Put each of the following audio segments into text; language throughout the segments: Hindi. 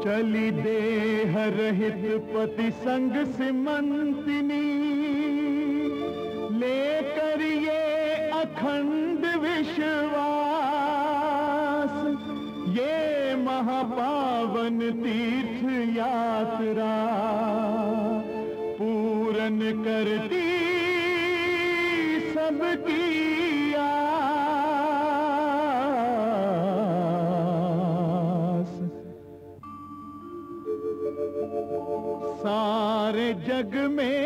चली देह रहित पति संग सिमंतिनी, लेकर ये अखंड विश्वास, ये महापावन तीर्थ यात्रा पूरन करती सबकी आस। सारे जग में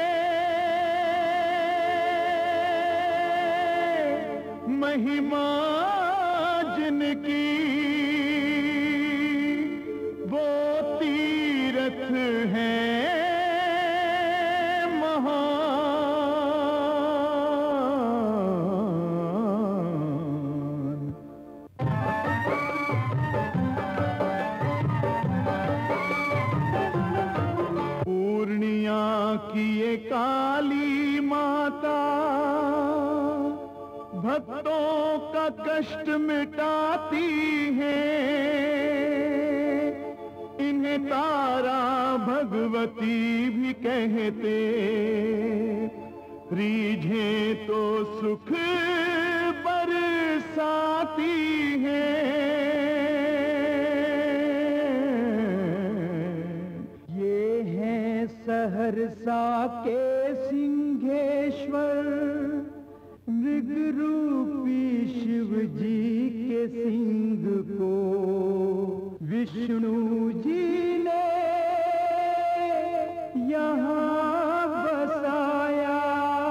महिमा जिनकी, वो तीर्थ है महान। पूर्णिया की ये काली माता भक्तों का कष्ट मिटाती है, इन्हें तारा भगवती भी कहते, रीझें तो सुख बरसाती है। ये है सहरसा के सिंहेश्वर, मृग रूपी शिव जी के सिंह को विष्णु जी ने यहाँ बसाया।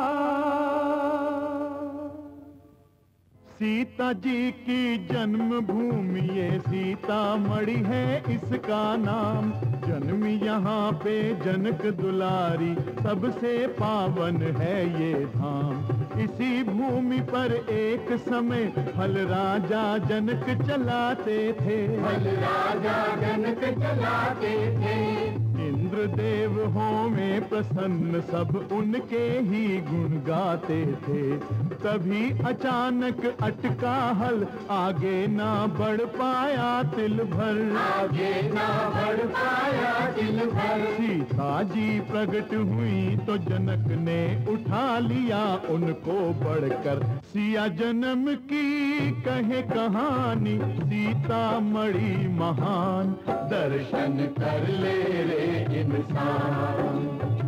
सीता जी की जन्मभूमि ये सीतामढ़ी है इसका नाम, जन्मी यहाँ पे जनक दुलारी, सबसे पावन है ये धाम। इसी भूमि पर एक समय फल राजा जनक चलाते थे, फल राजा जनक चलाते थे। इंद्रदेव हो में प्रसन्न सब उनके ही गुण गाते थे। तभी अचानक अटका हल, आगे ना बढ़ पाया तिल भर, आगे ना बढ़ पाया तिल भर। सीता जी प्रकट हुई तो जनक ने उठा लिया उनको बढ़कर। सिया जन्म की कहे कहानी, सीतामढ़ी महान, दर्शन कर ले रे इंसान।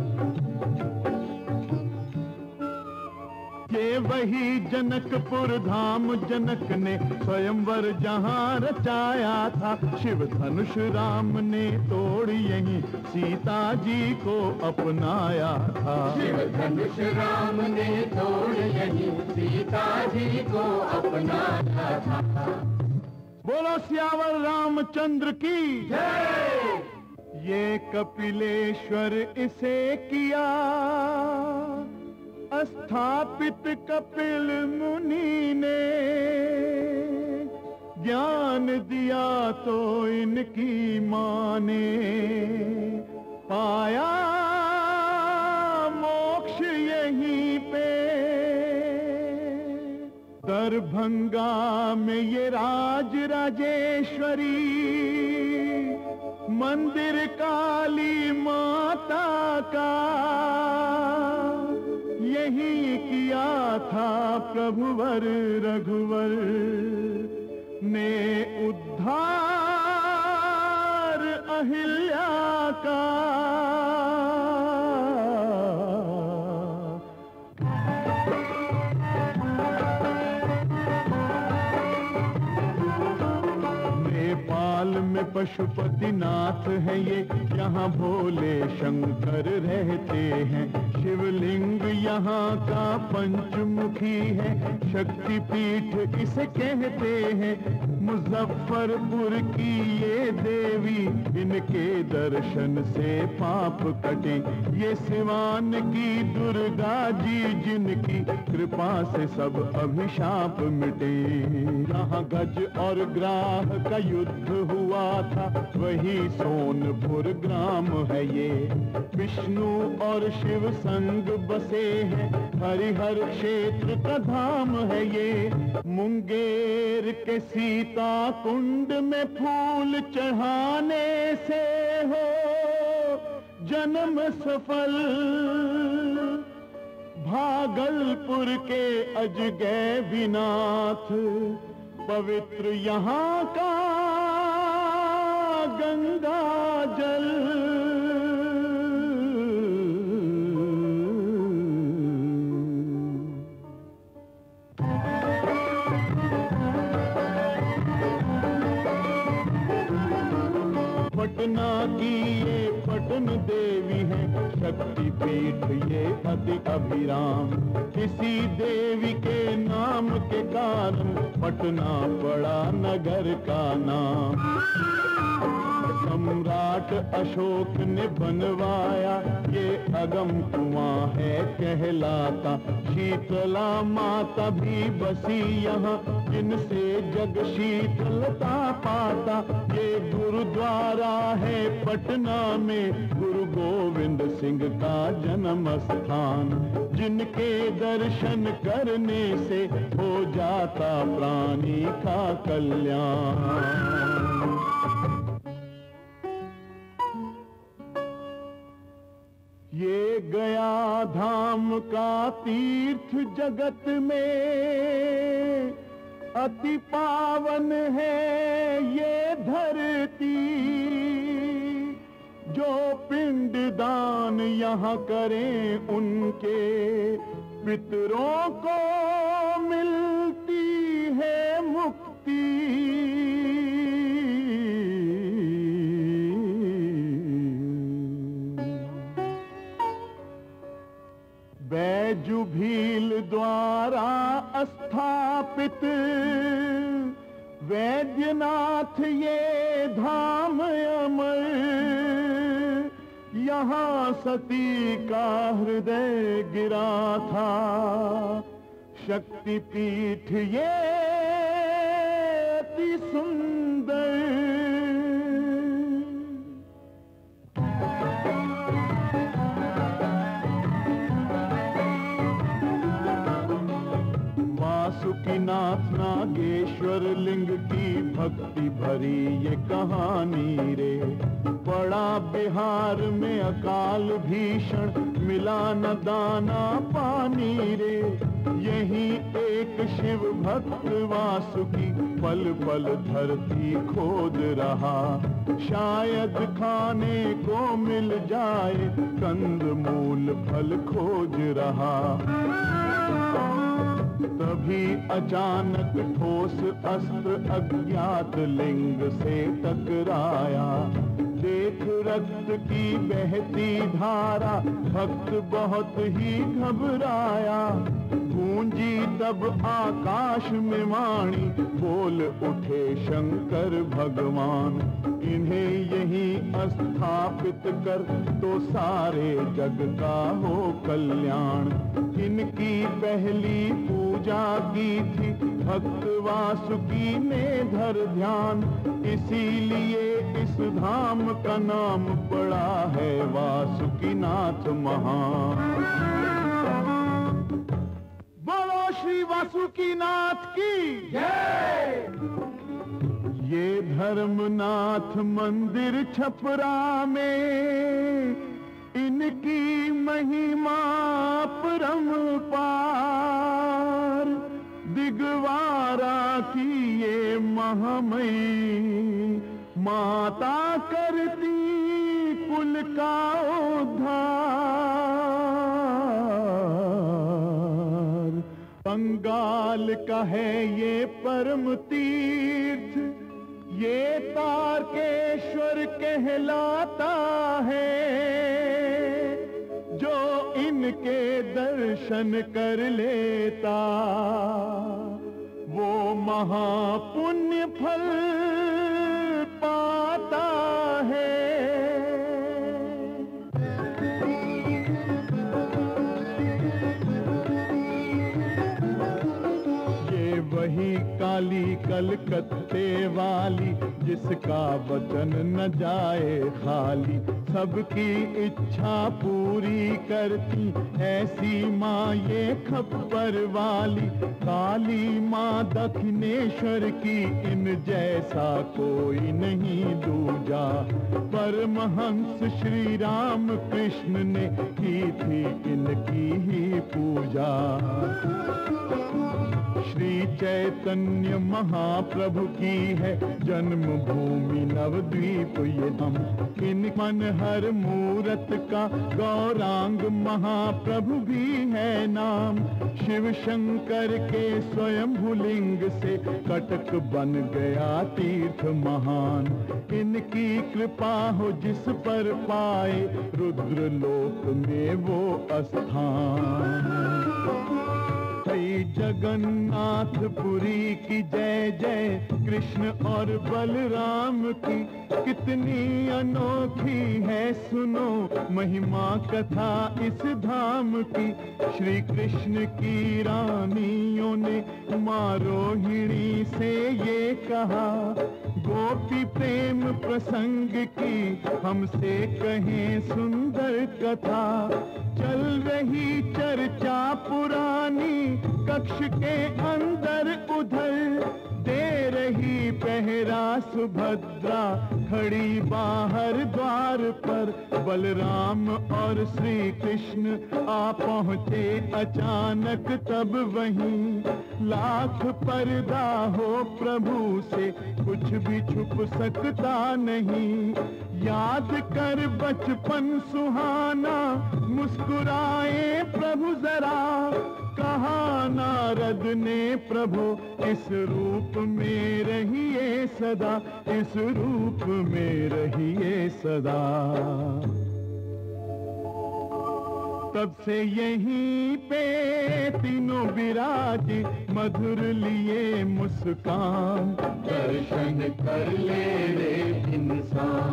ये वही जनकपुर धाम, जनक ने स्वयंवर जहाँ रचाया था। शिव धनुष राम ने तोड़ यहीं सीता जी को अपनाया था। शिव धनुष राम ने तोड़ यहीं सीता जी को अपनाया था। बोलो सियावर रामचंद्र की जय। ये कपिलेश्वर इसे किया स्थापित कपिल मुनि ने, ज्ञान दिया तो इनकी माँ ने, पाया मोक्ष यहीं पे। दरभंगा में ये राज राजेश्वरी, मंदिर काली माता का यही किया था प्रभुवर रघुवर ने उद्धार अहिल्या का। नेपाल में पशुपतिनाथ है ये, यहाँ भोले शंकर रहते हैं। शिवलिंग यहाँ का पंचमुखी है, शक्तिपीठ इसे कहते हैं। मुजफ्फरपुर की ये देवी, इनके दर्शन से पाप कटे। ये सिवान की दुर्गा जी, जिनकी कृपा से सब अभिशाप मिटे। यहाँ गज और ग्राह का युद्ध हुआ था, वही सोनपुर ग्राम है ये। विष्णु और शिव संग बसे हैं, हरिहर क्षेत्र का धाम है ये। मुंगेर के सीता सीता कुंड में फूल चढ़ाने से हो जन्म सफल, भागलपुर के अजगैबीनाथ पवित्र यहाँ का गंगा जल। पटना की ये पटन देवी है, शक्ति पीठ ये अति अभिराम। किसी देवी के नाम के कारण पटना पड़ा नगर का नाम। सम्राट अशोक ने बनवाया ये अगम कुआं है कहलाता। शीतला माता भी बसी यहाँ, जिनसे जग शीतलता पाता। ये गुरुद्वारा है पटना में, गुरु गोविंद सिंह का जन्म स्थान। जिनके दर्शन करने से हो जाता प्राणी का कल्याण। ये गया धाम का तीर्थ जगत में अति पावन है ये धरती। जो पिंड दान यहाँ करें उनके पितरों को मिलती है मुक्ति। बैजू भील द्वारा स्थापित वैद्यनाथ ये धाम अमर। यहाँ सती का हृदय गिरा था, शक्तिपीठ ये अति सुंदर। वासुकीनाथ नागेश्वर लिंग की भक्ति भरी ये कहानी रे। पड़ा बिहार में अकाल भीषण, मिला न दाना पानी रे। यही एक शिव भक्त वासुकी पल पल धरती खोद रहा। शायद खाने को मिल जाए, कंद मूल फल खोज रहा। तभी अचानक ठोस अस्त्र अज्ञात लिंग से टकराया। देख रक्त की बहती धारा, भक्त बहुत ही घबराया। गूंजी तब आकाश में वाणी, बोल उठे शंकर भगवान। इन्हें यहीं स्थापित कर तो सारे जग का हो कल्याण। इनकी पहली पूजा की थी भक्त वासुकी ने धर ध्यान। इसीलिए इस धाम का नाम पड़ा है वासुकीनाथ महान। बोलो श्री वासुकीनाथ की जय। ये धर्मनाथ मंदिर छपरा में, इनकी महिमा परम्पार। दिगवारा की ये महामयी माता करती कुल का उद्धार। बंगाल का है ये परम तीर्थ, ये तारकेश्वर कहलाता है। जो इनके दर्शन कर लेता, वो महापुण्य फल पाता है। ये वही काली का कलकत्ते वाली, जिसका वचन न जाए खाली। सबकी इच्छा पूरी करती ऐसी माँ ये खप्पर वाली। काली माँ दक्षिणेश्वर की, इन जैसा कोई नहीं दूजा। परमहंस श्री राम कृष्ण ने की थी इनकी ही पूजा। श्री चैतन्य महाप्रभु की है जन्मभूमि नवद्वीप ये हम। इन मनहर मूरत का गौरांग महाप्रभु भी है नाम। शिव शंकर के स्वयंभुलिंग से कटक बन गया तीर्थ महान। इनकी कृपा हो जिस पर पाए रुद्र लोक में वो स्थान। जगन्नाथपुरी की जय जय, कृष्ण और बलराम की कितनी अनोखी है सुनो महिमा कथा इस धाम की। श्री कृष्ण की रानियों ने माँ रोहिणी से ये कहा, गोपी प्रेम प्रसंग की हमसे कहें सुंदर कथा। चल रही चर्चा पुरानी कक्ष के अंदर उधर, दे रही पहरा सुभद्रा खड़ी बाहर द्वार पर। बलराम और श्री कृष्ण आ पहुँचे अचानक तब वहीं। लाख पर्दा हो प्रभु से कुछ भी छुप सकता नहीं। याद कर बचपन सुहाना मुस्कुराए प्रभु जरा। कहा नारद ने प्रभु इस रूप में रहिए सदा, इस रूप में रहिए सदा। तब से यहीं पे तीनों विराज मधुर लिए मुस्कान। दर्शन कर ले रे इंसान।